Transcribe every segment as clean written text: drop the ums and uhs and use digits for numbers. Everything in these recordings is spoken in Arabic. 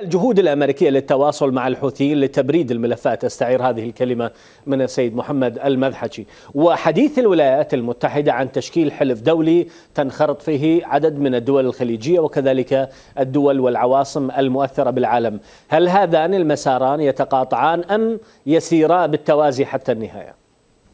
الجهود الأمريكية للتواصل مع الحوثيين لتبريد الملفات، أستعير هذه الكلمة من السيد محمد المذحجي، وحديث الولايات المتحدة عن تشكيل حلف دولي تنخرط فيه عدد من الدول الخليجية وكذلك الدول والعواصم المؤثرة بالعالم. هل هذان المساران يتقاطعان أم يسيرا بالتوازي حتى النهاية؟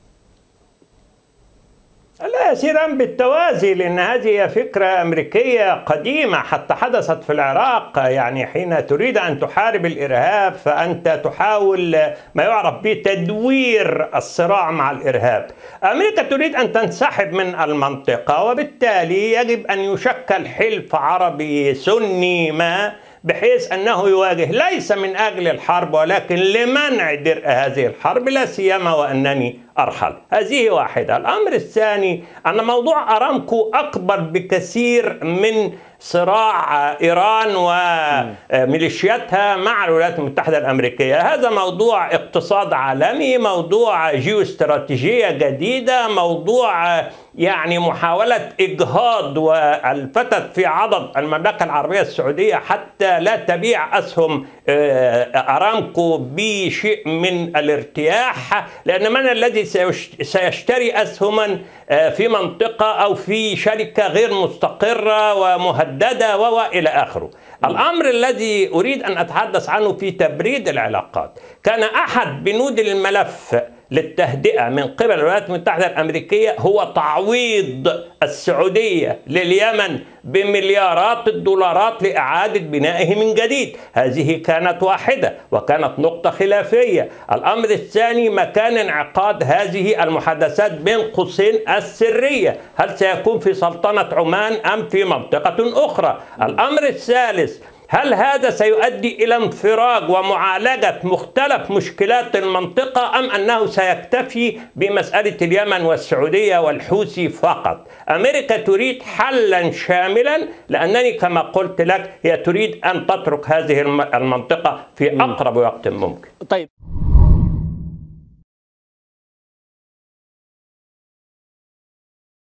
لا يسيران بالتوازي، لأن هذه فكرة أمريكية قديمة حتى حدثت في العراق. يعني حين تريد أن تحارب الإرهاب فأنت تحاول ما يعرف بتدوير الصراع مع الإرهاب. أمريكا تريد أن تنسحب من المنطقة، وبالتالي يجب أن يشكل حلف عربي سني ما بحيث أنه يواجه ليس من أجل الحرب ولكن لمنع درء هذه الحرب، لا سيما وأنني أرحل. هذه واحدة. الأمر الثاني أن موضوع أرامكو أكبر بكثير من صراع إيران وميليشياتها مع الولايات المتحدة الأمريكية. هذا موضوع اقتصاد عالمي، موضوع جيوستراتيجية جديدة، موضوع يعني محاولة إجهاض والفتت في عضد المملكة العربية السعودية حتى لا تبيع أسهم أرامكو بشيء من الارتياح، لأن من الذي سيشتري أسهما في منطقة أو في شركة غير مستقرة ومهددة وإلى آخره. الأمر الذي أريد أن أتحدث عنه في تبريد العلاقات، كان أحد بنود الملف للتهدئة من قبل الولايات المتحدة الأمريكية هو تعويض السعودية لليمن بمليارات الدولارات لإعادة بنائه من جديد. هذه كانت واحدة وكانت نقطة خلافية. الأمر الثاني مكان انعقاد هذه المحادثات بين قوسين السرية، هل سيكون في سلطنة عمان أم في منطقة أخرى؟ الأمر الثالث، هل هذا سيؤدي إلى انفراج ومعالجة مختلف مشكلات المنطقة أم أنه سيكتفي بمسألة اليمن والسعودية والحوثي فقط؟ أمريكا تريد حلا شاملا، لأنني كما قلت لك هي تريد أن تترك هذه المنطقة في أقرب وقت ممكن. طيب.